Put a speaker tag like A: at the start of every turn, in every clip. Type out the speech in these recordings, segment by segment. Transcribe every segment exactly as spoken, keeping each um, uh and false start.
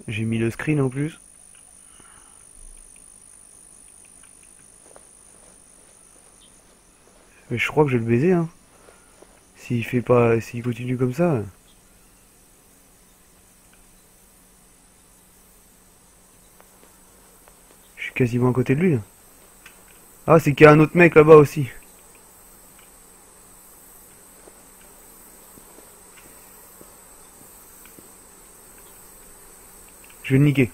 A: J'ai mis le screen en plus. Mais je crois que je vais le baiser, hein. S'il fait pas, s'il continue comme ça. Je suis quasiment à côté de lui, là. Ah, c'est qu'il y a un autre mec là-bas aussi. Je vais le niquer.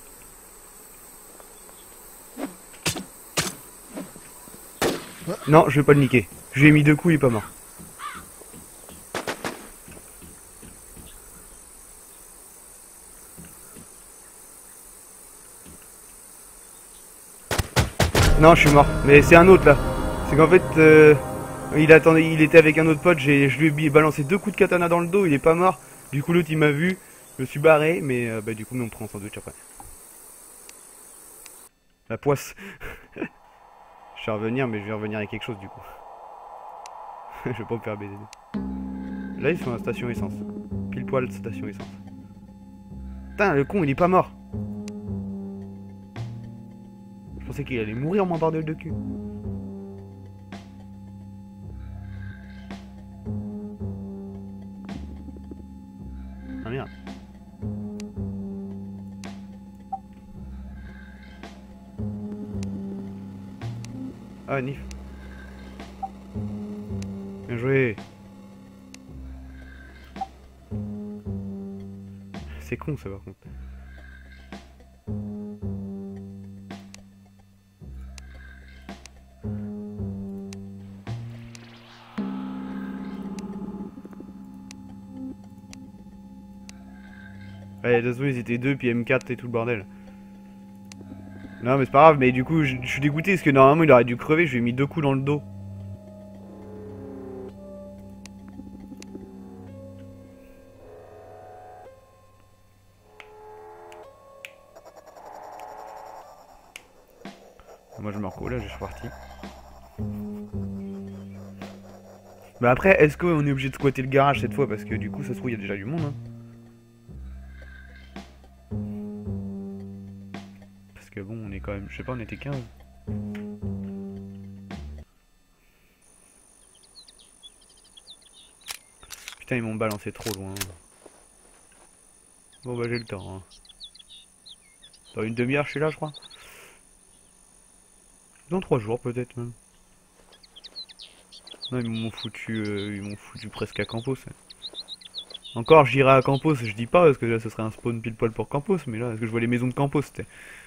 A: Non, je vais pas le niquer. Je lui ai mis deux coups, il est pas mort. Non, je suis mort. Mais c'est un autre là. C'est qu'en fait, euh, il attendait, il était avec un autre pote. J'ai, je lui ai balancé deux coups de katana dans le dos. Il est pas mort. Du coup, l'autre il m'a vu. Je me suis barré, mais euh, bah du coup, on prend un sandwich après. La poisse. Je vais revenir, mais je vais revenir avec quelque chose du coup. Je vais pas me faire baiser. Là, ils sont à la station essence. Pile poil station essence. Putain, le con, il est pas mort. Je pensais qu'il allait mourir, mon bordel de cul. Ah merde. Ah, Nif. Bien joué. C'est con ça par contre. Ouais, de toute façon, ils étaient deux, puis M quatre et tout le bordel. Non, mais c'est pas grave, mais du coup, je, je suis dégoûté parce que normalement, il aurait dû crever. Je lui ai mis deux coups dans le dos. Moi, je me recolle là, je suis parti. Bah après, est-ce qu'on est obligé de squatter le garage cette fois? Parce que du coup, ça se trouve, il y a déjà du monde. Hein. Parce que bon, on est quand même, je sais pas, on était quinze. Putain, ils m'ont balancé trop loin. Bon bah j'ai le temps. Hein. Dans une demi-heure, je suis là, je crois. Dans trois jours peut-être même. Non, ils m'ont foutu, euh, ils m'ont foutu presque à Campos. Hein. Encore, j'irai à Campos, je dis pas, parce que là, ce serait un spawn pile poil pour Campos, mais là, est-ce que je vois les maisons de Campos, c'était.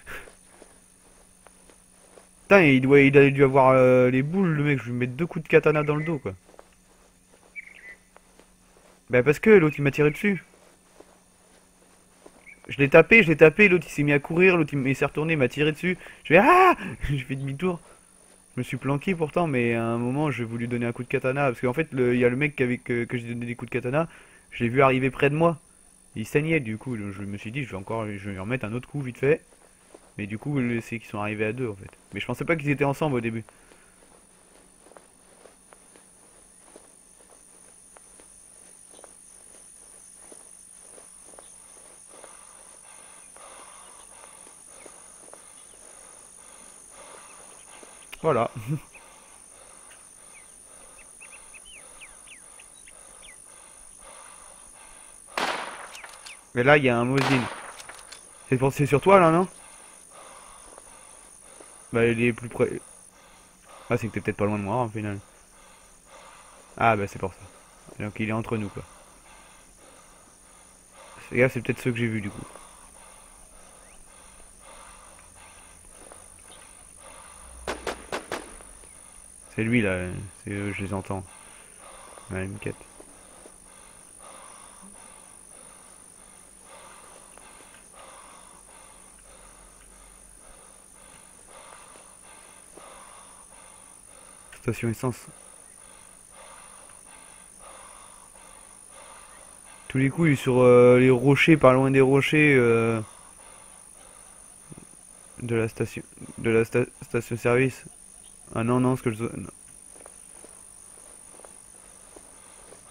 A: Putain, il, doit, il a dû avoir euh, les boules, le mec, je vais lui mettre deux coups de katana dans le dos, quoi. Bah parce que l'autre, il m'a tiré dessus. Je l'ai tapé, je l'ai tapé, l'autre, il s'est mis à courir, l'autre, il s'est retourné, il m'a tiré dessus. Je fais ah. J'ai fait demi-tour. Je me suis planqué pourtant, mais à un moment, j'ai voulu donner un coup de katana, parce qu'en fait, il y a le mec avec, que, que j'ai donné des coups de katana, je l'ai vu arriver près de moi. Il saignait, du coup, je me suis dit, je vais encore, je vais lui remettre un autre coup vite fait. Mais du coup, c'est qu'ils sont arrivés à deux en fait. Mais je pensais pas qu'ils étaient ensemble au début. Voilà. Mais là, il y a un Mosin. C'est pour... c'est sur toi là, non? Bah, il est plus près. Ah, c'est que t'es peut-être pas loin de moi en final. Ah, bah, c'est pour ça. Donc, il est entre nous quoi. Fais gaffe, c'est peut-être ceux que j'ai vus du coup. C'est lui là, c'est eux, je les entends. Ouais, M quatre. Station essence. Tous les coups, il est sur euh, les rochers, pas loin des rochers euh, de la station, de la sta station service. Ah non non, ce que je non.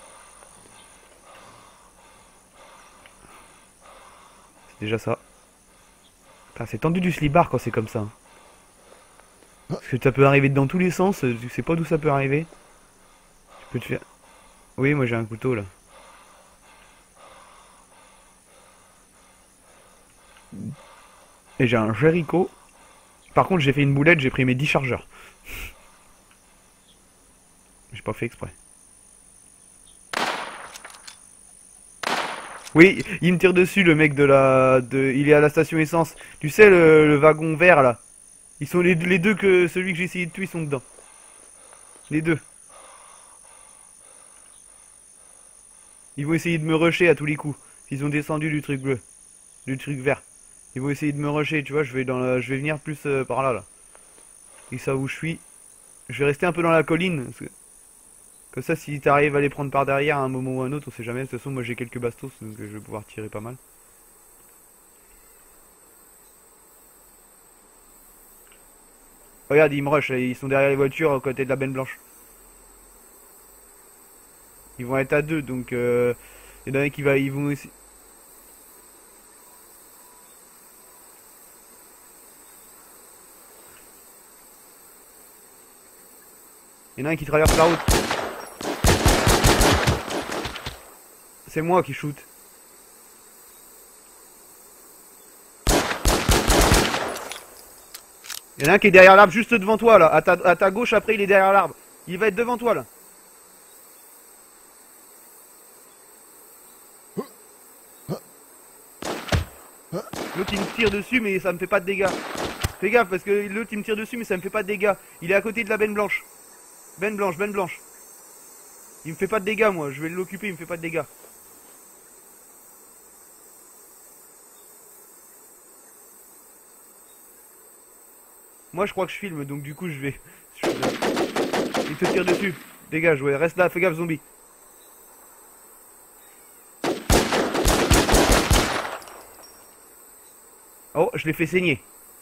A: C'est déjà ça. Putain, c'est tendu du slibard quand c'est comme ça. Parce que ça peut arriver dans tous les sens, tu sais pas d'où ça peut arriver. Tu peux te faire... Oui, moi j'ai un couteau là. Et j'ai un Jericho. Par contre, j'ai fait une boulette, j'ai pris mes dix chargeurs. J'ai pas fait exprès. Oui, il me tire dessus le mec de la... De... Il est à la station essence. Tu sais, le, le wagon vert là. Ils sont les, les deux que... Celui que j'ai essayé de tuer, ils sont dedans. Les deux. Ils vont essayer de me rusher à tous les coups. Ils ont descendu du truc bleu. Du truc vert. Ils vont essayer de me rusher, tu vois, je vais dans la... je vais venir plus euh, par là, là. Ils savent où je suis. Je vais rester un peu dans la colline. Parce que... Comme ça, si t'arrives à les prendre par derrière à un moment ou un autre, on sait jamais. De toute façon, moi j'ai quelques bastos, donc je vais pouvoir tirer pas mal. Regarde, ils me rushent, ils sont derrière les voitures, à côté de la benne blanche. Ils vont être à deux, donc euh, il y en a un qui va... Ils vont essayer... Il y en a un qui traverse la route. C'est moi qui shoot. Il y en a un qui est derrière l'arbre juste devant toi là. À ta, à ta gauche après il est derrière l'arbre. Il va être devant toi là. L'autre il me tire dessus mais ça me fait pas de dégâts. Fais gaffe parce que l'autre il me tire dessus mais ça me fait pas de dégâts. Il est à côté de la benne blanche. Benne blanche, benne blanche. Il me fait pas de dégâts moi. Je vais l'occuper, il me fait pas de dégâts. Moi je crois que je filme donc du coup je vais... Il te tire dessus. Dégage, ouais, reste là, fais gaffe zombie. Oh, je l'ai fait saigner.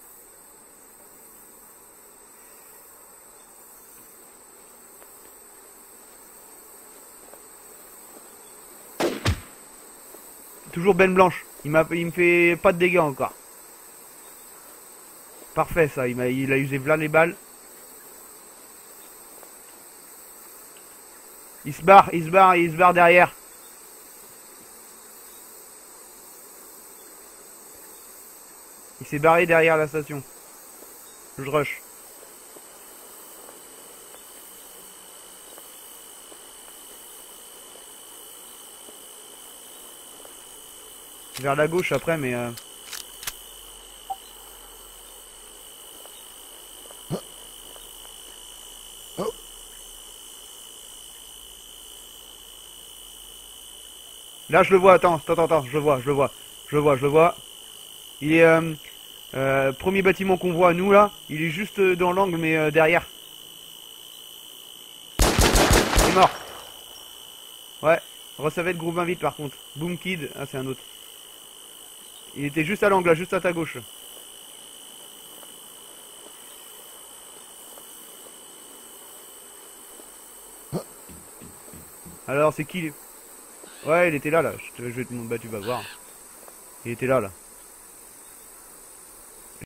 A: Toujours benne blanche. Il m'a, il me fait pas de dégâts encore. Parfait ça, il m'a, il a usé v'là les balles. Il se barre, il se barre, il se barre derrière. Il s'est barré derrière la station. Je rush. Vers la gauche après, mais... Euh... Là je le vois, attends, attends, attends, je le vois, je le vois, je le vois, je le vois. Il est... Euh, euh, premier bâtiment qu'on voit, nous là, il est juste dans l'angle mais euh, derrière. Il est mort. Ouais, recevez le groupe invite par contre. Boom Kid, ah c'est un autre. Il était juste à l'angle là, juste à ta gauche. Alors c'est qui? Ouais, il était là là, je, te, je vais te montrer, bah tu vas voir. Il était là là.